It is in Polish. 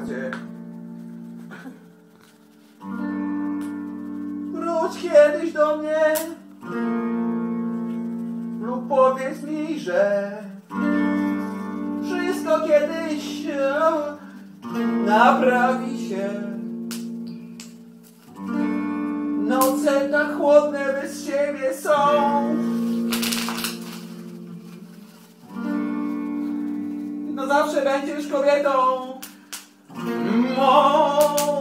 gdzie? Wróć kiedyś do mnie lub powiedz mi, że wszystko kiedyś naprawi się. Noce tak chłodne bez ciebie są. No zawsze będziesz kobietą mą.